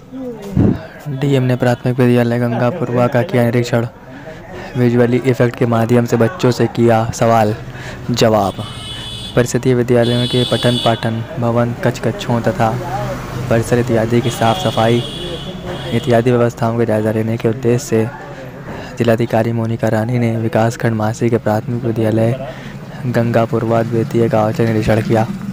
DM ने प्राथमिक विद्यालय गंगापुरवा का किया निरीक्षण। विजुअली इफेक्ट के माध्यम से बच्चों से किया सवाल जवाब। परिषदीय विद्यालयों के पठन पाठन भवन, कक्ष कक्षों तथा परिसर इत्यादि की साफ सफाई इत्यादि व्यवस्थाओं का जायजा लेने के उद्देश्य से जिलाधिकारी मोनिका रानी ने विकासखंड मासी के प्राथमिक विद्यालय गंगापुरवा द्वितीय का औचक निरीक्षण किया।